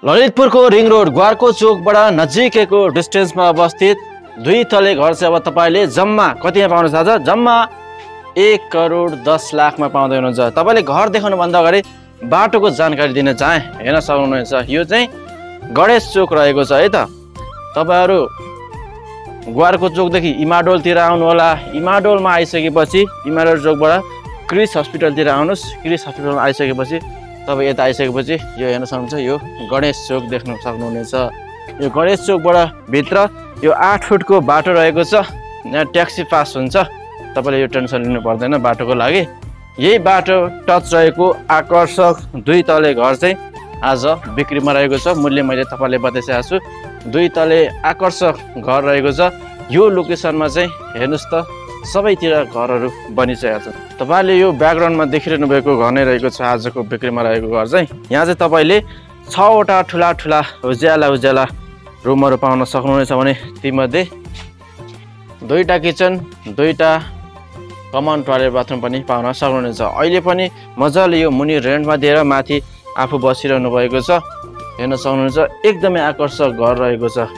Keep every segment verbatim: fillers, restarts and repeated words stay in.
ललितपुरको ring road Gwarko चोकबाट नजिकैको डिस्टेन्समा अवस्थित दुई तले घर चाहिँ अब तपाईँले जम्मा कतिमा पाउन सक्छ? जम्मा एक करोड दस लाखमा पाउँदै हुनुहुन्छ। तपाईँले घर देखाउनुभन्दा अगाडि बाटोको जानकारी दिन चाहे हेर्न सक्नुहुनेछ। यो चाहिँ गणेश चोक रहेको छ है त। तपाईँहरू ग्वारको चोकदेखि इमाडोलतिर आउनु होला। इमाडोलमा आइसकेपछि इमाडोल चोकबाट क्रिस हस्पिटलतिर आउनुहोस्। क्रिस हस्पिटलमा आइसकेपछि तपाईँ यता आइसकेपछि यो हेर्न सक्नुहुन्छ, यो गणेश चोक देख्न सक्नुहुनेछ। यो गणेश चोकबाट भित्र यो आठ फुटको बाटो रहेको छ। यहाँ ट्याक्सी पास हुन्छ, तपाईँले यो टेन्सन लिनु पर्दैन बाटोको लागि। यही बाटो टच रहेको आकर्षक दुई तले घर चाहिँ आज बिक्रीमा रहेको छ। मूल्य मैले तपाईँलाई बताइसकेको छु। दुई तले आकर्षक घर रहेको छ। यो लोकेसनमा चाहिँ हेर्नुहोस् त, सबैतिर घरहरू बनिसकेको छ। तपाईँले यो ब्याकग्राउन्डमा देखिरहनु भएको घर नै रहेको छ आजको बिक्रीमा रहेको घर चाहिँ। यहाँ चाहिँ तपाईँले छवटा ठुला ठुला उज्याला उज्याला रुमहरू पाउन सक्नुहुनेछ भने तीमध्ये दुईवटा किचन, दुईवटा कमन टोयलेट बाथरुम पनि पाउन सक्नुहुनेछ। अहिले पनि मजाले यो मुनि रेन्टमा दिएर माथि आफू बसिरहनु भएको छ, हेर्न सक्नुहुनेछ। एकदमै आकर्षक घर रहेको छ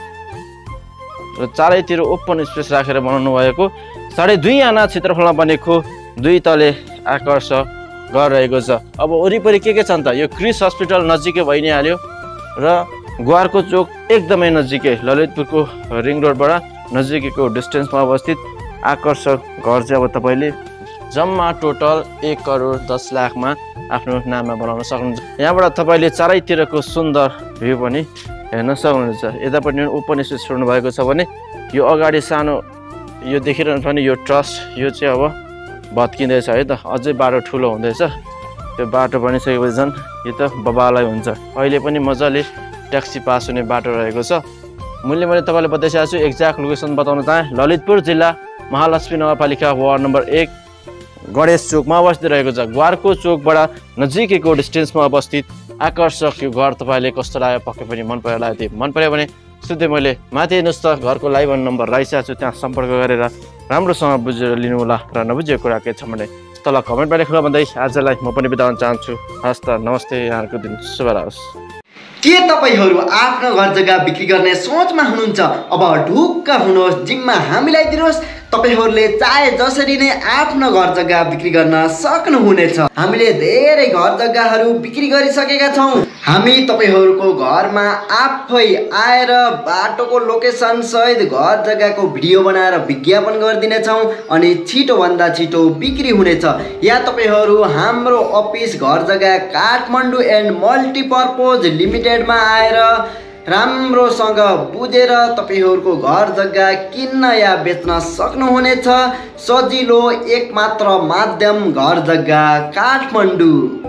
र चारैतिर ओपन स्पेस राखेर बनाउनु भएको साढे दुई आना क्षेत्रफलमा बनेको दुई तले आकर्षक घर रहेको छ। अब वरिपरि के के छन् त? यो क्रिस हस्पिटल नजिकै भइ नै हाल्यो र ग्वारको चोक एकदमै नजिकै ललितपुरको रिङ रोडबाट नजिकैको डिस्टेन्समा अवस्थित आकर्षक घर चाहिँ अब तपाईँले जम्मा टोटल एक करोड दस लाखमा आफ्नो नाममा बनाउन सक्नुहुन्छ। यहाँबाट तपाईँले चारैतिरको सुन्दर भ्यू पनि हेर्न सक्नुहुन्छ। यतापट्टि ओपन स्पेस छोड्नु भएको छ भने यो अगाडि सानो यो देखिरहनु पनि यो ट्रस्ट यो चाहिँ अब भत्किँदैछ है त। अझै बाटो ठुलो हुँदैछ। त्यो बाटो बनिसकेपछि झन् यो त बबालाई हुन्छ। अहिले पनि मजाले ट्याक्सी पास हुने बाटो रहेको छ। मूल्य मैले तपाईँलाई बताइसकेको छु। एक्ज्याक्ट लोकेसन बताउन चाहे ललितपुर जिल्ला महालक्ष्मी नगरपालिका वार्ड नम्बर एक गणेश चोकमा अवस्थित रहेको छ। ग्वारको चोकबाट नजिकैको डिस्टेन्समा अवस्थित आकर्षक यो घर तपाईँले कस्तो लाग्यो? पक्कै पनि मन परेर लाग्यो। त्यो मन पऱ्यो भने सिधै मैले माथि हेर्नुहोस् त घरको लाइभ नम्बर राखिसकेको छु, त्यहाँ सम्पर्क गरेर राम्रोसँग बुझेर लिनु होला। र नबुझेको कुरा के छ भने तल कमेन्टमा लेख्नु भन्दै आजलाई म पनि बिताउन चाहन्छु। हस् त, नमस्ते। यहाँको दिन शुभ रहोस्। के तपाईहरू आफ्नो घर जग्गा बिक्री गर्ने सोचमा हुनुहुन्छ? अब ढुक्क हुनुहोस्, जिम्मा हामीलाई दिनुहोस्। तपाईहरूले चाहे जसरी नै आफ्नो घर जग्गा बिक्री गर्न सक्नुहुनेछ। हामीले धेरै घर जग्गाहरू बिक्री गरिसकेका छौँ। हामी तपाईहरूको घरमा आफै आएर बाटोको लोकेसन सहित घर जग्गाको भिडियो बनाएर विज्ञापन गरिदिनेछौँ अनि छिटोभन्दा छिटो बिक्री हुनेछ। या तपाईहरू हाम्रो अफिस घर जग्गा काठमाडौँ एन्ड मल्टिपर्पोज लिमिटेडमा आएर राम्रोसँग बुझेर तपाईहरूको घर जग्गा किन्न या बेच्न सक्नुहुनेछ। सजिलो एकमात्र माध्यम घर जग्गा काठमाडौँ।